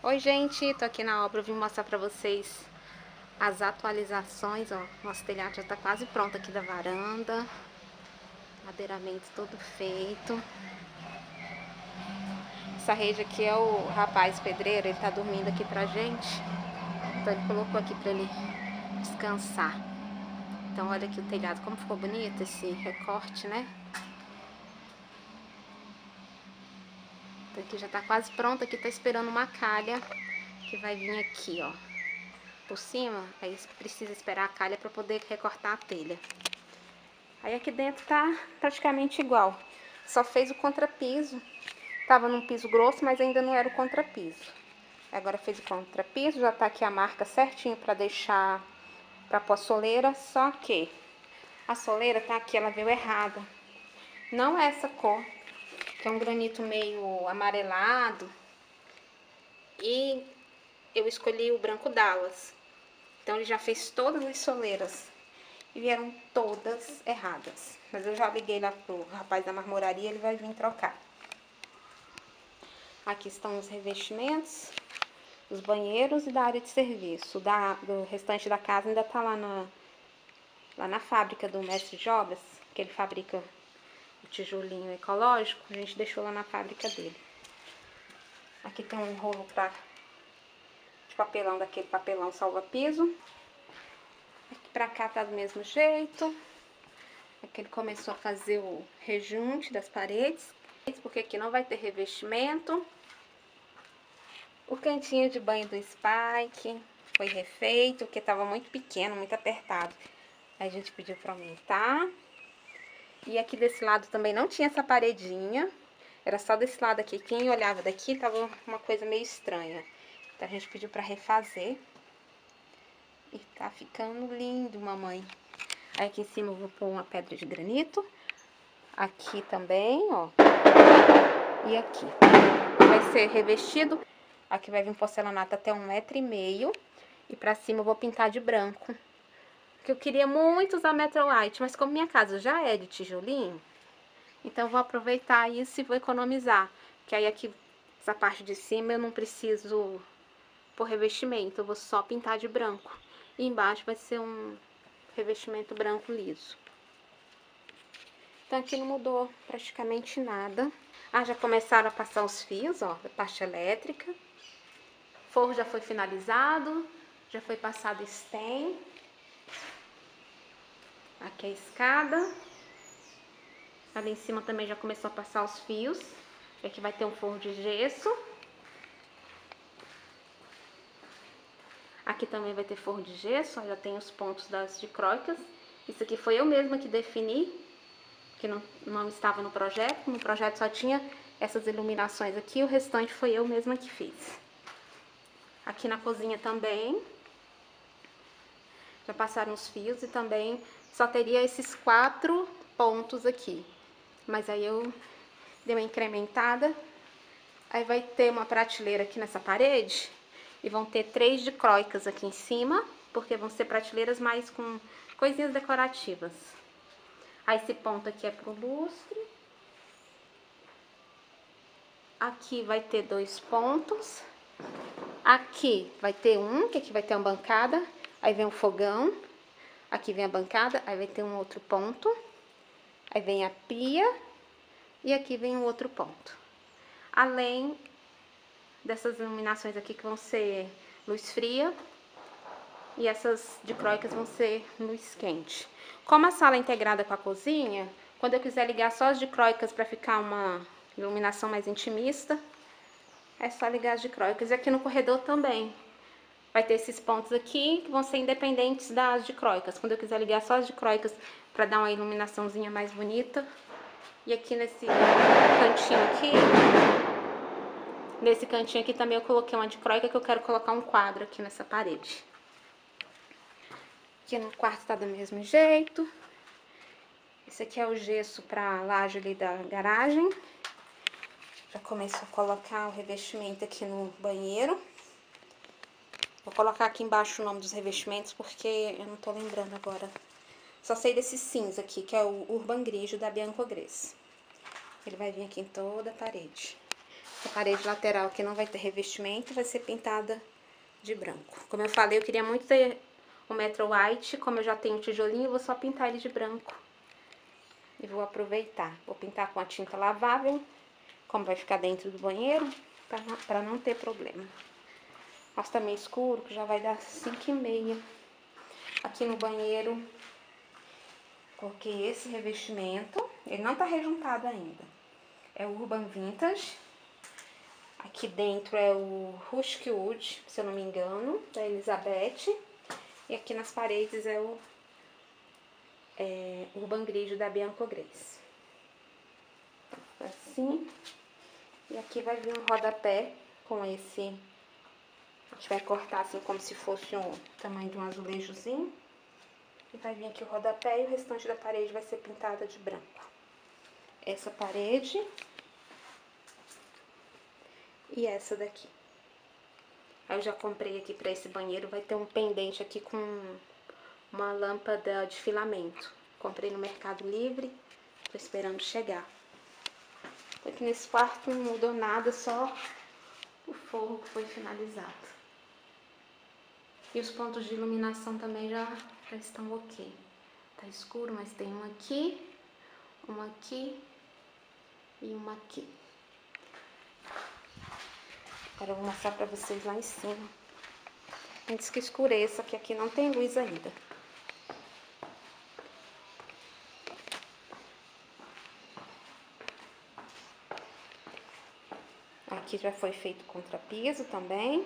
Oi gente, tô aqui na obra, eu vim mostrar pra vocês as atualizações, ó. Nosso telhado já tá quase pronto aqui da varanda. Madeiramento todo feito. Essa rede aqui é o rapaz pedreiro, ele tá dormindo aqui pra gente. Então ele colocou aqui pra ele descansar. Então olha aqui o telhado, como ficou bonito esse recorte, né? Então aqui já tá quase pronto, aqui tá esperando uma calha que vai vir aqui, ó, por cima. Aí precisa esperar a calha para poder recortar a telha. Aí aqui dentro tá praticamente igual, só fez o contrapiso. Tava num piso grosso, mas ainda não era o contrapiso. Agora fez o contrapiso, já tá aqui a marca certinho para deixar para pôr a soleira, só que a soleira tá aqui, ela veio errada. Não é essa cor, que é um granito meio amarelado. E eu escolhi o branco Dallas. Então ele já fez todas as soleiras e vieram todas erradas. Mas eu já liguei lá pro rapaz da marmoraria, ele vai vir trocar. Aqui estão os revestimentos, os banheiros e da área de serviço. Do restante da casa ainda tá lá na fábrica do mestre de obras, que ele fabrica o tijolinho ecológico. A gente deixou lá na fábrica dele. Aqui tem um rolo de papelão, daquele papelão salva-piso. Aqui pra cá tá do mesmo jeito. Aqui ele começou a fazer o rejunte das paredes, porque aqui não vai ter revestimento. O cantinho de banho do Spike foi refeito, porque estava muito pequeno, muito apertado. Aí a gente pediu para aumentar. E aqui desse lado também não tinha essa paredinha, era só desse lado aqui. Quem olhava daqui tava uma coisa meio estranha. Então a gente pediu para refazer. E tá ficando lindo, mamãe. Aí aqui em cima eu vou pôr uma pedra de granito. Aqui também, ó. E aqui. Vai ser revestido. Aqui vai vir porcelanato até 1,5 m. E pra cima eu vou pintar de branco. Porque eu queria muito usar Metrolite, mas como minha casa já é de tijolinho, então eu vou aproveitar isso e vou economizar. Que aí aqui, essa parte de cima eu não preciso pôr revestimento, eu vou só pintar de branco. E embaixo vai ser um revestimento branco liso. Então aqui não mudou praticamente nada. Ah, já começaram a passar os fios, ó, da parte elétrica. O forro já foi finalizado, já foi passado stem. Aqui a escada. Ali em cima também já começou a passar os fios. Aqui vai ter um forro de gesso. Aqui também vai ter forro de gesso, ó, já tem os pontos das dicróicas. Isso aqui foi eu mesma que defini, que não estava no projeto. No projeto só tinha essas iluminações aqui, o restante foi eu mesma que fiz. Aqui na cozinha também já passaram os fios e também só teria esses 4 pontos aqui. Mas aí eu dei uma incrementada. Aí vai ter uma prateleira aqui nessa parede e vão ter 3 dicróicas aqui em cima, porque vão ser prateleiras mais com coisinhas decorativas. Aí esse ponto aqui é pro lustre. Aqui vai ter 2 pontos. Aqui vai ter que aqui vai ter uma bancada. Aí vem o fogão. Aqui vem a bancada, aí vai ter um outro ponto. Aí vem a pia. E aqui vem um outro ponto. Além dessas iluminações aqui que vão ser luz fria. E essas dicróicas vão ser luz quente. Como a sala é integrada com a cozinha, quando eu quiser ligar só as dicróicas para ficar uma iluminação mais intimista, é só ligar as dicróicas. E aqui no corredor também vai ter esses pontos aqui que vão ser independentes das dicróicas. Quando eu quiser ligar só as dicróicas para dar uma iluminaçãozinha mais bonita. E aqui nesse cantinho aqui também eu coloquei uma dicróica que eu quero colocar um quadro aqui nessa parede. Aqui no quarto tá do mesmo jeito. Esse aqui é o gesso pra laje ali da garagem. Já começou a colocar o revestimento aqui no banheiro. Vou colocar aqui embaixo o nome dos revestimentos, porque eu não tô lembrando agora. Só sei desse cinza aqui, que é o Urban Grigio da Bianco Grés. Ele vai vir aqui em toda a parede. Essa parede lateral aqui não vai ter revestimento, vai ser pintada de branco. Como eu falei, eu queria muito ter o Metro White, como eu já tenho o tijolinho, eu vou só pintar ele de branco. E vou aproveitar. Vou pintar com a tinta lavável, como vai ficar dentro do banheiro, para não ter problema. Mas também escuro, que já vai dar 5h30. Aqui no banheiro, coloquei esse revestimento. Ele não tá rejuntado ainda. É o Urban Vintage. Aqui dentro é o Rustic Wood, se eu não me engano, da Elizabeth. E aqui nas paredes é o Urban Grigio da Bianco Grace. Assim. E aqui vai vir um rodapé com esse... A gente vai cortar assim como se fosse o tamanho de um azulejozinho. E vai vir aqui o rodapé e o restante da parede vai ser pintada de branco. Essa parede e essa daqui. Aí eu já comprei aqui pra esse banheiro, vai ter um pendente aqui com uma lâmpada de filamento. Comprei no Mercado Livre, tô esperando chegar. Aqui nesse quarto não mudou nada, só o forro que foi finalizado. E os pontos de iluminação também já estão ok. Tá escuro, mas tem uma aqui e uma aqui. Agora eu vou mostrar pra vocês lá em cima. Antes que escureça, que aqui não tem luz ainda. Aqui já foi feito contrapiso também.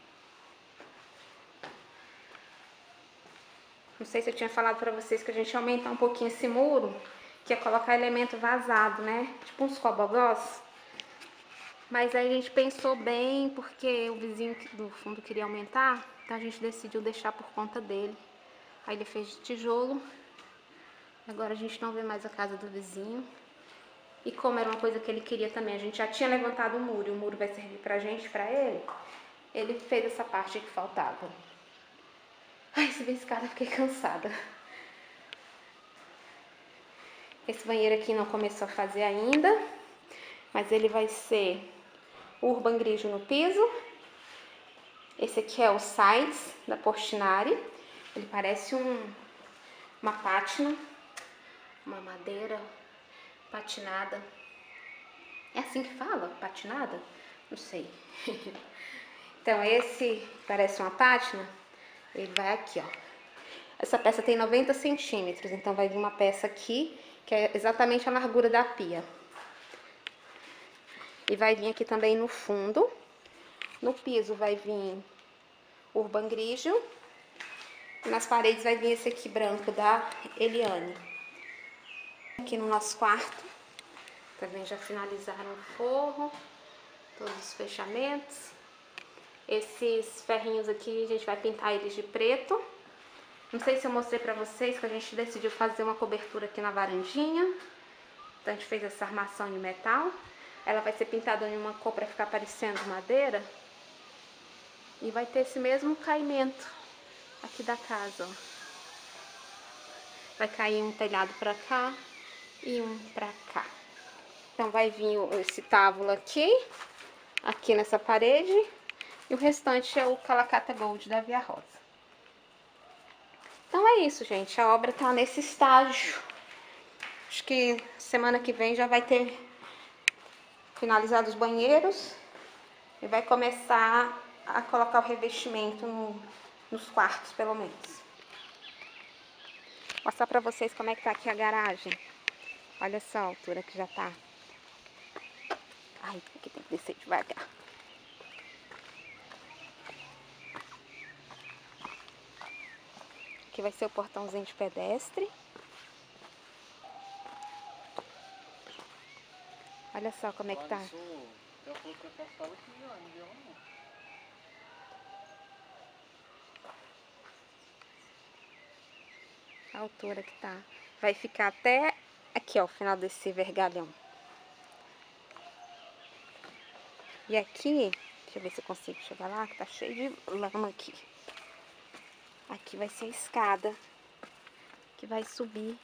Não sei se eu tinha falado pra vocês que a gente ia aumentar um pouquinho esse muro, que ia colocar elemento vazado, né? Tipo uns cobogós. Mas aí a gente pensou bem, porque o vizinho do fundo queria aumentar, então a gente decidiu deixar por conta dele. Aí ele fez de tijolo. Agora a gente não vê mais a casa do vizinho. E como era uma coisa que ele queria também, a gente já tinha levantado o muro, e o muro vai servir pra gente, pra ele fez essa parte que faltava. Ai, subi a escada, fiquei cansada. Esse banheiro aqui não começou a fazer ainda, mas ele vai ser Urban Grigio no piso. Esse aqui é o Sides da Portinari. Ele parece uma pátina, uma madeira patinada. É assim que fala? Patinada? Não sei. Então esse parece uma pátina. Ele vai aqui, ó. Essa peça tem 90 centímetros, então vai vir uma peça aqui, que é exatamente a largura da pia. E vai vir aqui também no fundo. No piso vai vir Urban Grigio. E nas paredes vai vir esse aqui branco da Eliane. Aqui no nosso quarto, também já finalizaram o forro, todos os fechamentos. Esses ferrinhos aqui, a gente vai pintar eles de preto. Não sei se eu mostrei pra vocês que a gente decidiu fazer uma cobertura aqui na varandinha. Então a gente fez essa armação de metal. Ela vai ser pintada em uma cor pra ficar parecendo madeira. E vai ter esse mesmo caimento aqui da casa, ó. Vai cair um telhado pra cá e um pra cá. Então vai vir esse tábulo aqui nessa parede. E o restante é o Calacata Gold da Via Rosa. Então é isso, gente. A obra tá nesse estágio. Acho que semana que vem já vai ter finalizado os banheiros. E vai começar a colocar o revestimento nos quartos, pelo menos. Vou mostrar pra vocês como é que tá aqui a garagem. Olha só a altura que já tá. Ai, aqui tem que descer devagar. Aqui vai ser o portãozinho de pedestre. Olha só como é que tá. A altura que tá. Vai ficar até aqui, ó, o final desse vergalhão. E aqui, deixa eu ver se eu consigo chegar lá, que tá cheio de lama aqui. Aqui vai ser a escada que vai subir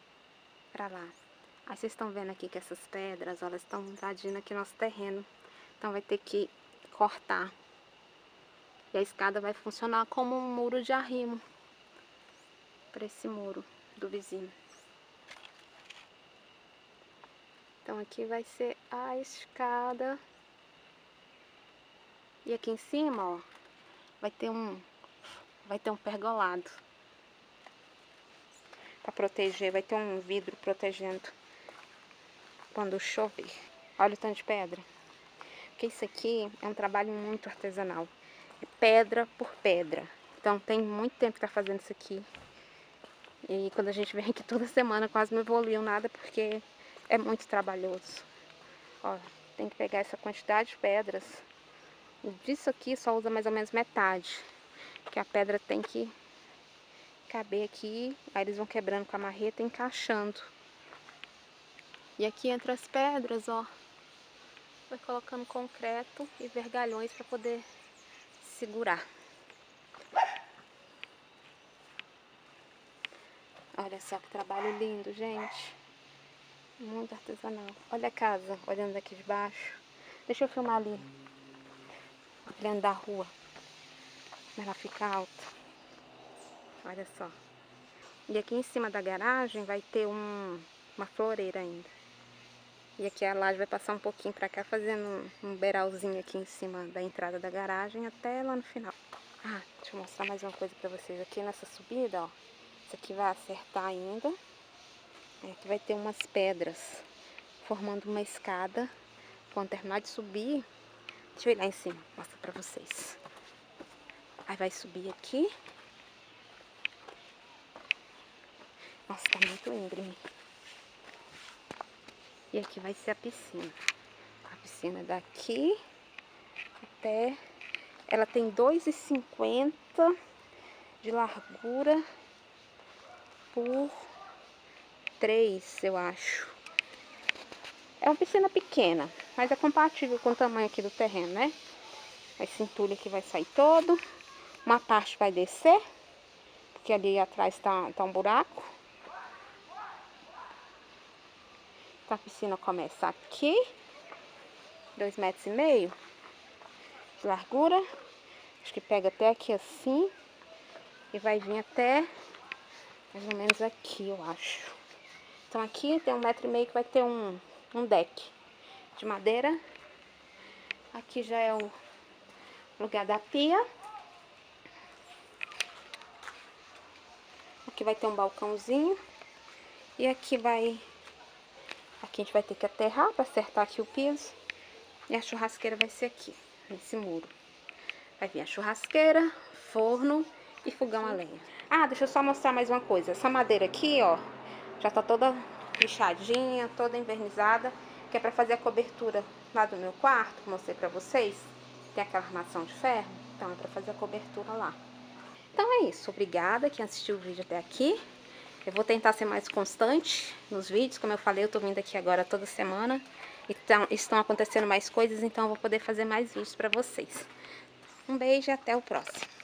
pra lá. Aí vocês estão vendo aqui que essas pedras, elas estão invadindo aqui nosso terreno. Então vai ter que cortar. E a escada vai funcionar como um muro de arrimo para esse muro do vizinho. Então aqui vai ser a escada. E aqui em cima, ó, vai ter um pergolado para proteger, vai ter um vidro protegendo quando chover. Olha o tanto de pedra. Porque isso aqui é um trabalho muito artesanal. É pedra por pedra. Então tem muito tempo que tá fazendo isso aqui. E quando a gente vem aqui toda semana, quase não evoluiu nada, porque é muito trabalhoso. Ó, tem que pegar essa quantidade de pedras. E disso aqui só usa mais ou menos metade. Porque a pedra tem que caber aqui. Aí eles vão quebrando com a marreta e encaixando. E aqui entre as pedras, ó, vai colocando concreto e vergalhões para poder segurar. Olha só que trabalho lindo, gente. Muito artesanal. Olha a casa, olhando daqui de baixo. Deixa eu filmar ali. Olhando da rua. Ela fica alta. Olha só. E aqui em cima da garagem vai ter uma floreira ainda. E aqui a laje vai passar um pouquinho pra cá, fazendo um beiralzinho aqui em cima da entrada da garagem até lá no final. Ah, deixa eu mostrar mais uma coisa pra vocês. Aqui nessa subida, ó. Isso aqui vai acertar ainda. E aqui vai ter umas pedras formando uma escada. Quando terminar de subir, deixa eu ir lá em cima, mostrar pra vocês. Aí vai subir aqui. Nossa, tá muito íngreme. E aqui vai ser a piscina. A piscina daqui até... Ela tem 2,50 de largura por 3, eu acho. É uma piscina pequena, mas é compatível com o tamanho aqui do terreno, né? Esse entulho aqui vai sair todo. Uma parte vai descer, porque ali atrás tá um buraco. Então a piscina começa aqui, 2,5 metros de largura. Acho que pega até aqui assim. E vai vir até mais ou menos aqui, eu acho. Então aqui tem 1,5 metros que vai ter um deck de madeira. Aqui já é o lugar da pia. Aqui vai ter um balcãozinho. E aqui a gente vai ter que aterrar para acertar aqui o piso. E a churrasqueira vai ser aqui, nesse muro. Vai vir a churrasqueira, forno e fogão a lenha. Ah, deixa eu só mostrar mais uma coisa. Essa madeira aqui, ó, já tá toda lixadinha, toda envernizada. Que é pra fazer a cobertura lá do meu quarto, que eu mostrei pra vocês. Tem aquela armação de ferro. Então é pra fazer a cobertura lá. Então é isso. Obrigada quem assistiu o vídeo até aqui. Eu vou tentar ser mais constante nos vídeos. Como eu falei, eu tô vindo aqui agora toda semana. Então, estão acontecendo mais coisas, então eu vou poder fazer mais vídeos pra vocês. Um beijo e até o próximo.